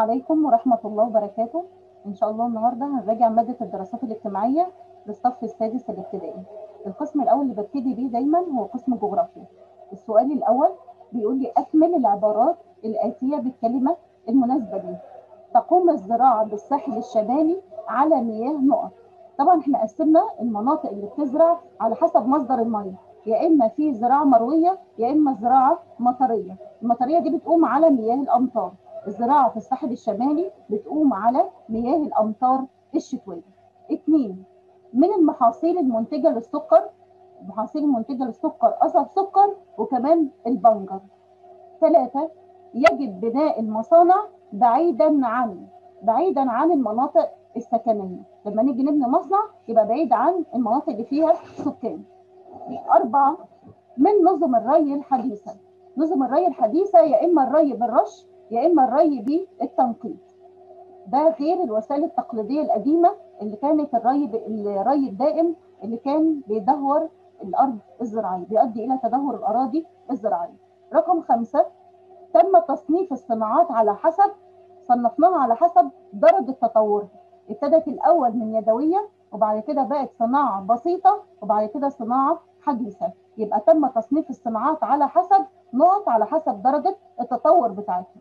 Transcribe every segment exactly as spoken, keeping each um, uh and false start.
عليكم ورحمة الله وبركاته. إن شاء الله النهاردة هنراجع مادة الدراسات الاجتماعية للصف السادس الابتدائي. القسم الأول اللي ببتدي بيه دايما هو قسم جغرافيا. السؤال الأول بيقول لي أكمل العبارات الآتية بالكلمة المناسبة ليه. تقوم الزراعة بالساحل الشمالي على مياه نقط. طبعا احنا قسمنا المناطق اللي بتزرع على حسب مصدر المياه، يا إما في زراعة مروية يا إما زراعة مطرية. المطرية دي بتقوم على مياه الأمطار. الزراعة في الساحل الشمالي بتقوم على مياه الأمطار الشتوية. اثنين، من المحاصيل المنتجة للسكر، المحاصيل المنتجة للسكر قصب سكر وكمان البنجر. ثلاثة، يجب بناء المصانع بعيدا عن بعيدا عن المناطق السكنية. لما نيجي نبني مصنع يبقى بعيد عن المناطق اللي فيها سكان. أربعة، من نظم الري الحديثة. نظم الري الحديثة يا إما الري بالرش يا إما الري بالتنقيط. ده غير الوسائل التقليدية القديمة اللي كانت الري الري الدائم اللي كان بيدهور الأرض الزراعية، بيؤدي إلى تدهور الأراضي الزراعية. رقم خمسة، تم تصنيف الصناعات على حسب صنفناها على حسب درجة تطورها. ابتدت الأول من يدوية وبعد كده بقت صناعة بسيطة وبعد كده صناعة حديثة. يبقى تم تصنيف الصناعات على حسب نقط على حسب درجة التطور بتاعتها.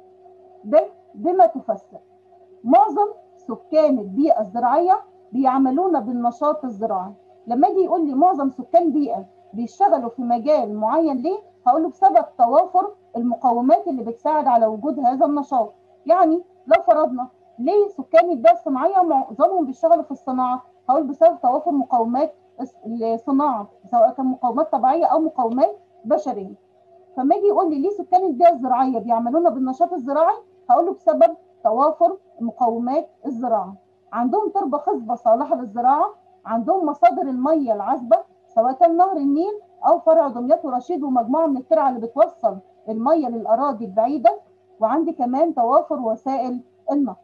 ب بما تفسر معظم سكان البيئة الزراعية بيعملون بالنشاط الزراعي. لما يجي يقول لي معظم سكان بيئة بيشتغلوا في مجال معين ليه؟ هقول له بسبب توافر المقومات اللي بتساعد على وجود هذا النشاط. يعني لو فرضنا ليه سكان البيئة الصناعية معظمهم بيشتغلوا في الصناعة؟ هقول بسبب توافر مقومات الصناعة سواء كان مقومات طبيعية أو مقومات بشرية. فما يجي يقول لي ليه سكان البيئة الزراعية بيعملون بالنشاط الزراعي؟ هقول له بسبب توافر مقومات الزراعة. عندهم تربة خصبة صالحة للزراعة، عندهم مصادر المية العذبة سواء كان نهر النيل أو فرع دمياط ورشيد ومجموعة من الترع اللي بتوصل المية للأراضي البعيدة، وعندي كمان توافر وسائل النقل.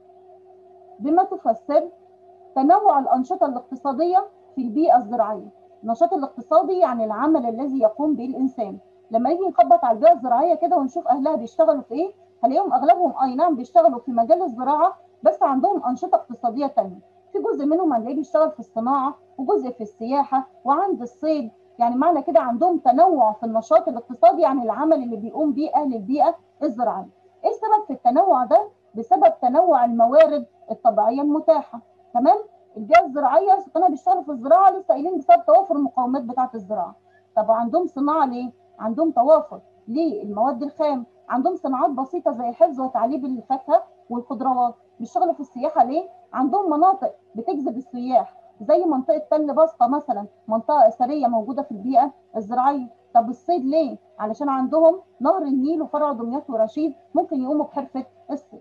بما تفسر تنوع الأنشطة الاقتصادية في البيئة الزراعية. النشاط الاقتصادي يعني العمل الذي يقوم به الإنسان. لما نيجي نخبط على البيئة الزراعية كده ونشوف أهلها بيشتغلوا في إيه، هنلاقيهم أغلبهم أي نعم بيشتغلوا في مجال الزراعة بس عندهم أنشطة اقتصادية تانية. في جزء منهم هنلاقيه بيشتغل في الصناعة وجزء في السياحة وعند الصيد. يعني معنى كده عندهم تنوع في النشاط الاقتصادي، يعني العمل اللي بيقوم به أهل البيئة الزراعية. إيه السبب في التنوع ده؟ بسبب تنوع الموارد الطبيعية المتاحة. تمام؟ البيئة الزراعية سكانها بيشتغلوا في الزراعة لسه قايلين بسبب توافر المقومات بتاعة الزراعة. طب عندهم صناعة ليه؟ عندهم توافر للمواد الخام، عندهم صناعات بسيطة زي حفظ وتعليب الفاكهة والخضروات. بيشتغلوا في السياحة ليه؟ عندهم مناطق بتجذب السياح زي منطقة تل بسطة مثلا، منطقة أثرية موجودة في البيئة الزراعية. طب الصيد ليه؟ علشان عندهم نهر النيل وفرع دمياط ورشيد ممكن يقوموا بحرفة الصيد.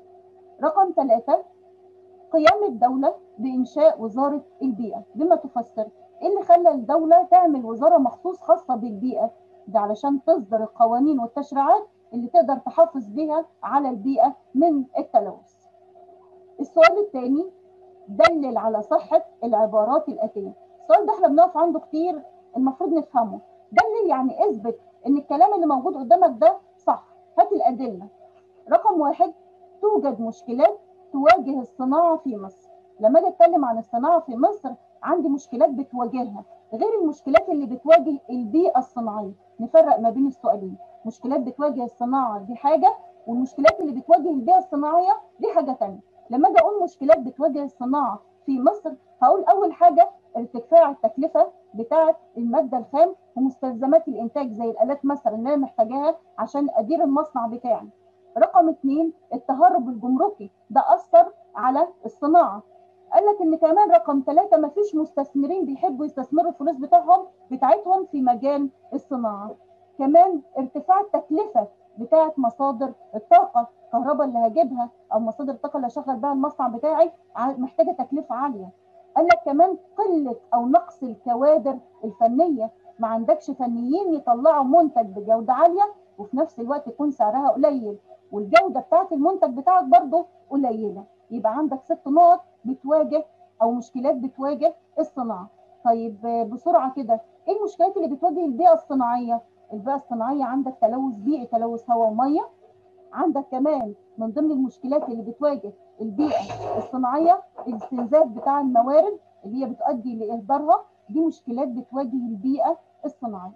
رقم ثلاثة، قيام الدولة بإنشاء وزارة البيئة. بما تفسر إيه اللي خلى الدولة تعمل وزارة مخصوص خاصة بالبيئة؟ ده علشان تصدر القوانين والتشريعات اللي تقدر تحافظ بها على البيئة من التلوث. السؤال الثاني، دلل على صحة العبارات الآتية. السؤال ده احنا بنقف عنده كتير، المفروض نفهمه. دلل يعني اثبت ان الكلام اللي موجود قدامك ده صح. هات الأدلة. رقم واحد، توجد مشكلات تواجه الصناعة في مصر. لما اجي اتكلم عن الصناعة في مصر عندي مشكلات بتواجهها غير المشكلات اللي بتواجه البيئة الصناعية. نفرق ما بين السؤالين. مشكلات بتواجه الصناعة دي حاجة، والمشكلات اللي بتواجه البيئة الصناعية دي حاجة تانية. لما اجي اقول مشكلات بتواجه الصناعة في مصر هقول اول حاجة ارتفاع التكلفة بتاعة المادة الخام ومستلزمات الانتاج زي الالات مثلا اللي انا محتاجاها عشان ادير المصنع بتاعي. رقم اثنين، التهرب الجمركي ده اثر على الصناعه. قال لك ان كمان رقم ثلاثة، ما فيش مستثمرين بيحبوا يستثمروا الفلوس بتاعهم بتاعتهم في مجال الصناعه. كمان ارتفاع التكلفه بتاعه مصادر الطاقه، الكهرباء اللي هجيبها او مصادر الطاقه اللي هشغل بها المصنع بتاعي محتاجه تكلفه عاليه. قال لك كمان قله او نقص الكوادر الفنيه، ما عندكش فنيين يطلعوا منتج بجوده عاليه وفي نفس الوقت يكون سعرها قليل والجوده بتاعت المنتج بتاعك برضه قليله. يبقى عندك ست نقط بتواجه او مشكلات بتواجه الصناعه. طيب بسرعه كده، ايه المشكلات اللي بتواجه البيئه الصناعيه؟ البيئه الصناعيه عندك تلوث بيئي، تلوث هواء وميه، عندك كمان من ضمن المشكلات اللي بتواجه البيئه الصناعيه الاستنزاف بتاع الموارد اللي هي بتؤدي لاهدارها، دي مشكلات بتواجه البيئه الصناعيه.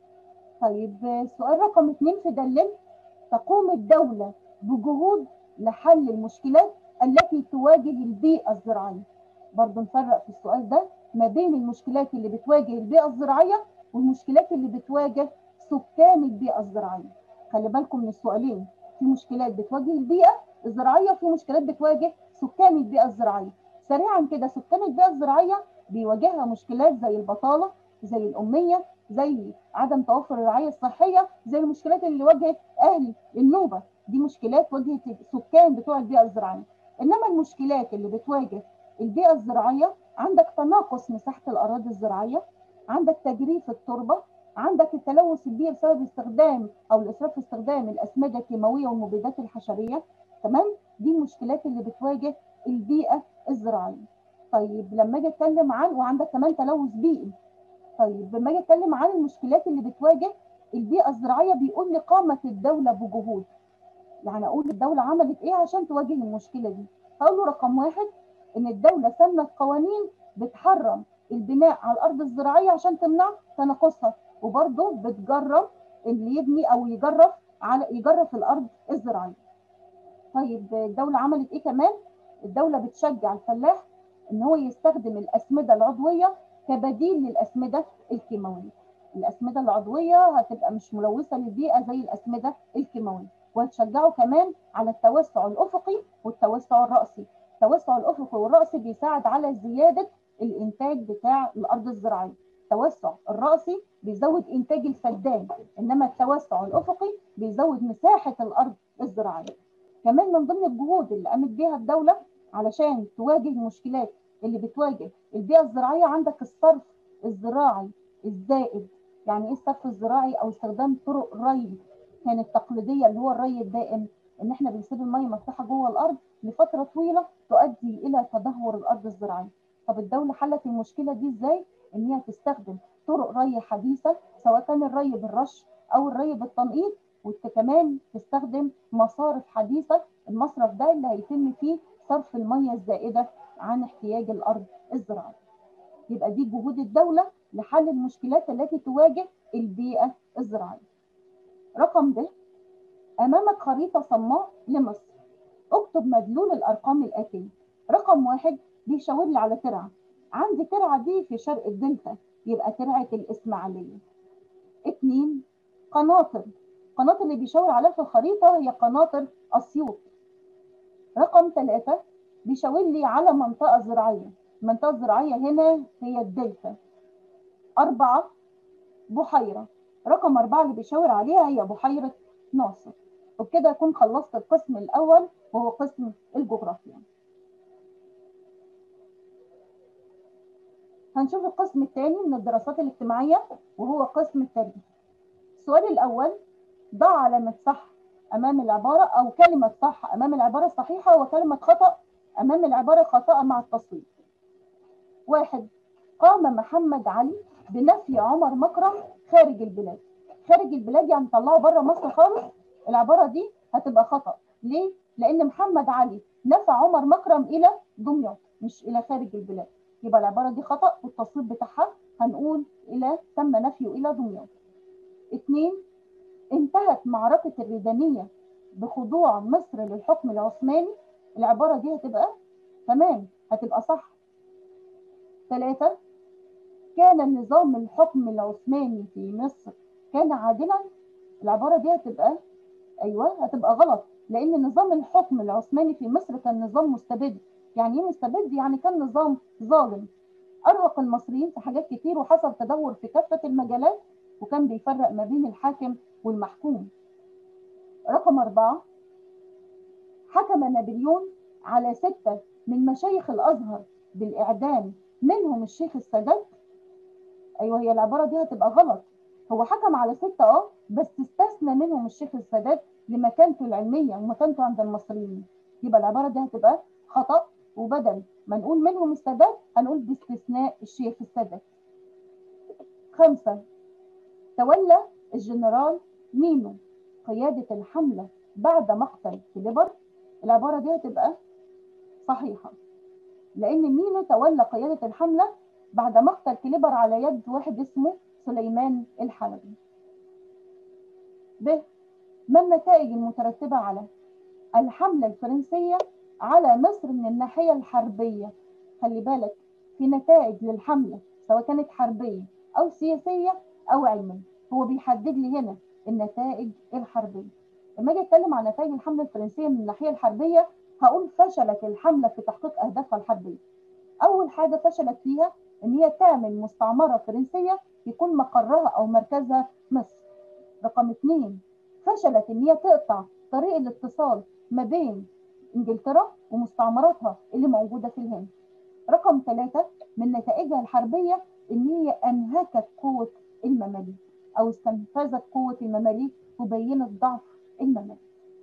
طيب السؤال رقم اتنين في دلل، تقوم الدولة بجهود لحل المشكلات التي تواجه البيئة الزراعية. برضو نفرق في السؤال ده ما بين المشكلات اللي بتواجه البيئة الزراعية والمشكلات اللي بتواجه سكان البيئة الزراعية. خلي بالكم من السؤالين، في مشكلات بتواجه البيئة الزراعية وفي مشكلات بتواجه سكان البيئة الزراعية. سريعا كده، سكان البيئة الزراعية بيواجهها مشكلات زي البطالة، زي الأمية، زي عدم توفر الرعاية الصحية، زي المشكلات اللي واجهت أهل النوبة، دي مشكلات واجهت السكان بتوع البيئة الزراعية. إنما المشكلات اللي بتواجه البيئة الزراعية، عندك تناقص مساحة الأراضي الزراعية، عندك تجريف التربة، عندك التلوث البيئي بسبب استخدام أو الإسراف في استخدام الأسمدة الكيماوية والمبيدات الحشرية. تمام، دي المشكلات اللي بتواجه البيئة الزراعية. طيب لما أجي أتكلم عن، وعندك كمان تلوث بيئي. طيب لما اجي اتكلم عن المشكلات اللي بتواجه البيئه الزراعيه، بيقول لي قامت الدوله بجهود. يعني اقول الدوله عملت ايه عشان تواجه المشكله دي؟ هقول له رقم واحد ان الدوله سنت قوانين بتحرم البناء على الارض الزراعيه عشان تمنع تناقصها، وبرضه بتجرب اللي يبني او يجرف على يجرف الارض الزراعيه. طيب الدوله عملت ايه كمان؟ الدوله بتشجع الفلاح ان هو يستخدم الاسمده العضويه كبديل للاسمده الكيماويه. الاسمده العضويه هتبقى مش ملوثه للبيئه زي الاسمده الكيماويه، وهتشجعه كمان على التوسع الافقي والتوسع الراسي. التوسع الافقي والراسي بيساعد على زياده الانتاج بتاع الارض الزراعيه. التوسع الراسي بيزود انتاج الفدان، انما التوسع الافقي بيزود مساحه الارض الزراعيه. كمان من ضمن الجهود اللي قامت بيها الدولة علشان تواجه المشكلات اللي بتواجه البيئة الزراعية، عندك الصرف الزراعي الزائد. يعني ايه الصرف الزراعي؟ او استخدام طرق ري كانت تقليدية اللي هو الري الدائم، ان احنا بنسيب المية مفتوحة جوه الارض لفترة طويلة تؤدي الى تدهور الارض الزراعية. طب الدولة حلت المشكلة دي ازاي؟ ان هي تستخدم طرق ري حديثة، سواء كان الري بالرش او الري بالتنقيط، وكمان تستخدم مصارف حديثة. المصرف ده اللي هيتم فيه صرف المياه الزائدة عن احتياج الأرض الزراعية. يبقى دي جهود الدولة لحل المشكلات التي تواجه البيئة الزراعية. رقم ب، أمامك خريطة صماء لمصر، اكتب مدلول الأرقام الآتية. رقم واحد بيشاور لي على ترعة، عندي ترعة دي في شرق الدلتا، يبقى ترعة الإسماعيلية. اتنين، قناطر، القناطر اللي بيشاور عليها في الخريطة هي قناطر أسيوط. رقم ثلاثة بيشاور لي على منطقة زراعية، المنطقة الزراعية هنا هي الدلتا. أربعة، بحيرة، رقم أربعة اللي بيشاور عليها هي بحيرة ناصر. وبكده أكون خلصت القسم الأول وهو قسم الجغرافيا. هنشوف القسم الثاني من الدراسات الاجتماعية وهو قسم التاريخ. السؤال الأول، ضع علامة صح أمام العبارة أو كلمة صح أمام العبارة الصحيحة وكلمة خطأ أمام العبارة الخاطئة مع التصويت. واحد، قام محمد علي بنفي عمر مكرم خارج البلاد. خارج البلاد يعني طلعه بره مصر خالص، العبارة دي هتبقى خطأ. ليه؟ لأن محمد علي نفى عمر مكرم إلى دمياط مش إلى خارج البلاد، يبقى العبارة دي خطأ والتصويت بتاعها هنقول إلى تم نفيه إلى دمياط. اثنين، انتهت معركة الريدانية بخضوع مصر للحكم العثماني. العبارة دي هتبقى تمام، هتبقى صح. ثلاثة، كان نظام الحكم العثماني في مصر كان عادلا. العبارة دي هتبقى أيوة هتبقى غلط، لأن نظام الحكم العثماني في مصر كان نظام مستبد. يعني إيه مستبد؟ يعني كان نظام ظالم، أرهق المصريين في حاجات كتير وحصل تدهور في كافة المجالات، وكان بيفرق ما بين الحاكم والمحكوم. رقم أربعة، حكم نابليون على ستة من مشايخ الأزهر بالإعدام منهم الشيخ السادات. أيوه هي العبارة دي هتبقى غلط، هو حكم على ستة اه بس استثنى منهم الشيخ السادات لمكانته العلمية ومكانته عند المصريين، يبقى العبارة دي هتبقى خطأ، وبدل ما نقول منهم السادات هنقول باستثناء الشيخ السادات. خمسة، تولى الجنرال مينو قيادة الحملة بعد مقتل كليبر، العبارة دي هتبقى صحيحة، لأن مينو تولى قيادة الحملة بعد مقتل كليبر على يد واحد اسمه سليمان الحلبي. ب. ما النتائج المترتبة على الحملة الفرنسية على مصر من الناحية الحربية؟ خلي بالك في نتائج للحملة سواء كانت حربية أو سياسية أو علمية، هو بيحدد لي هنا النتائج الحربية. لما أجي أتكلم عن نتائج الحملة الفرنسية من الناحية الحربية هقول فشلت الحملة في تحقيق أهدافها الحربية. أول حاجة فشلت فيها إن هي تعمل مستعمرة فرنسية يكون مقرها أو مركزها مصر. رقم اثنين، فشلت إن هي تقطع طريق الاتصال ما بين إنجلترا ومستعمراتها اللي موجودة في الهند. رقم ثلاثة، من نتائجها الحربية إن هي أنهكت قوة المماليك أو استنفذت قوة المماليك وبينت ضعف المماليك.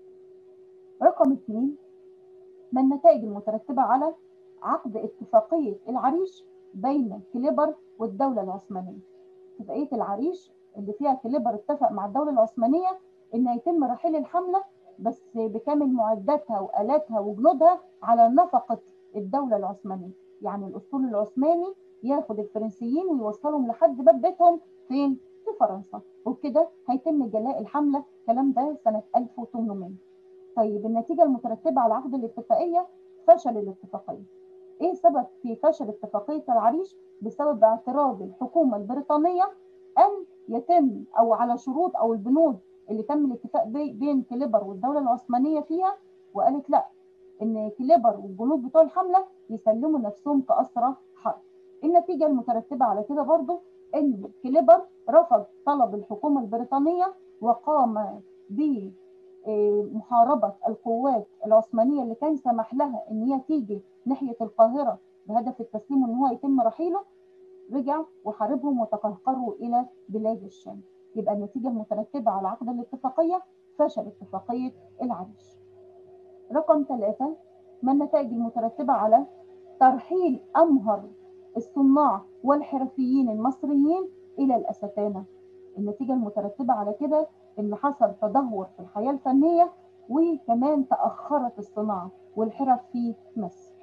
رقم اثنين، ما النتائج المترتبة على عقد اتفاقية العريش بين كليبر والدولة العثمانية. اتفاقية العريش اللي فيها كليبر اتفق مع الدولة العثمانية إن يتم رحيل الحملة بس بكامل معداتها وآلاتها وجنودها على نفقة الدولة العثمانية، يعني الأسطول العثماني ياخد الفرنسيين ويوصلهم لحد باب بيتهم فين؟ في فرنسا، وبكده هيتم جلاء الحملة. الكلام ده سنة ألف وثمانمائة. طيب النتيجة المترتبة على عقد الاتفاقية فشل الاتفاقية. ايه سبب في فشل اتفاقية العريش؟ بسبب اعتراض الحكومة البريطانية ان يتم او على شروط او البنود اللي تم الاتفاق بين كليبر والدولة العثمانية فيها، وقالت لا، ان كليبر والجنود بتوع الحملة يسلموا نفسهم كأسرى حرب. النتيجة المترتبة على كده برضو ان كليبر رفض طلب الحكومة البريطانية وقام ب محاربة القوات العثمانية اللي كان سمح لها ان هي تيجي ناحية القاهرة بهدف التسليم وان هو يتم رحيله. رجع وحاربهم وتقهقروا الى بلاد الشام. يبقى النتيجة المترتبة على عقد الاتفاقية فشل اتفاقية العريش. رقم ثلاثة، ما النتائج المترتبة على ترحيل أمهر الصناع والحرفيين المصريين إلى الأستانة؟ النتيجة المترتبة على كده إن حصل تدهور في الحياة الفنية وكمان تأخرت الصناعة والحرف في مصر.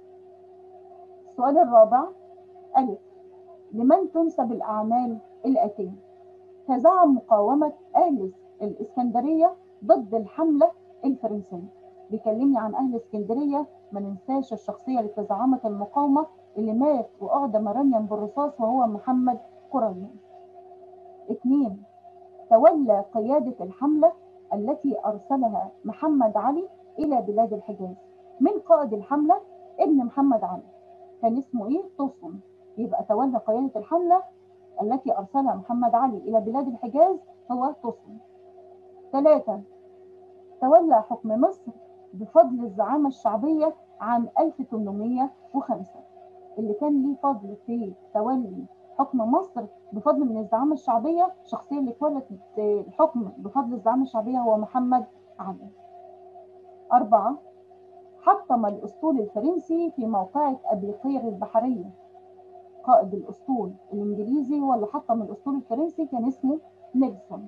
السؤال الرابع، ألف، لمن تنسب الأعمال الآتية؟ تزعم مقاومة أهل الإسكندرية ضد الحملة الفرنسية. بيكلمني عن أهل اسكندرية، ما ننساش الشخصية اللي تزعمت المقاومة اللي مات وأعدم رميا بالرصاص وهو محمد قريان. اثنين، تولى قيادة الحملة التي أرسلها محمد علي إلى بلاد الحجاز. من قائد الحملة؟ ابن محمد علي، كان اسمه إيه؟ طوسون. يبقى تولى قيادة الحملة التي أرسلها محمد علي إلى بلاد الحجاز هو طوسون. ثلاثة، تولى حكم مصر بفضل الزعامة الشعبية عام ألف وثمانمائة وخمسة. اللي كان ليه فضل في تولي حكم مصر بفضل من الزعامة الشعبية، الشخصية اللي تولت الحكم بفضل الزعامة الشعبية هو محمد علي. أربعة، حطم الأسطول الفرنسي في موقعة أبيقير البحرية. قائد الأسطول الإنجليزي هو اللي حطم الأسطول الفرنسي، كان اسمه نيلسون.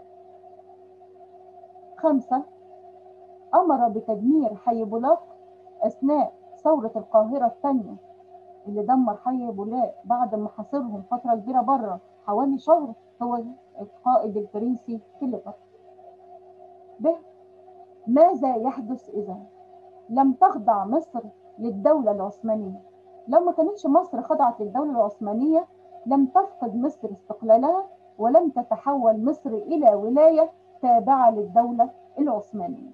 خمسة، أمر بتدمير حي بولاق أثناء ثورة القاهرة الثانية اللي دمر حي بولاق بعد ما حاصرهم فترة كبيرة بره حوالي شهر، هو القائد الفرنسي كليبر. ب، ماذا يحدث إذا لم تخضع مصر للدولة العثمانية؟ لو ما كانتش مصر خضعت للدولة العثمانية لم تفقد مصر استقلالها ولم تتحول مصر إلى ولاية تابعة للدولة العثمانية.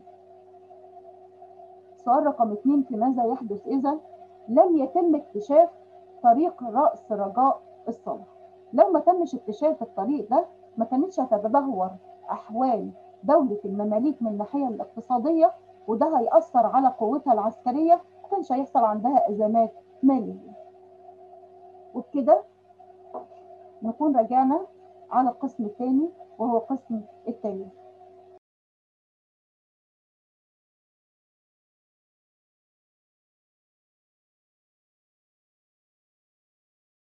سؤال رقم اثنين، في ماذا يحدث إذا لم يتم اكتشاف طريق رأس رجاء الصالح؟ لو ما تمش اكتشاف الطريق ده ما كانتش هتتدهور أحوال دولة المماليك من الناحية الاقتصادية، وده هيأثر على قوتها العسكرية، ما كانش هيحصل عندها أزمات مالية. وبكده نكون رجعنا على القسم الثاني وهو قسم التاريخ.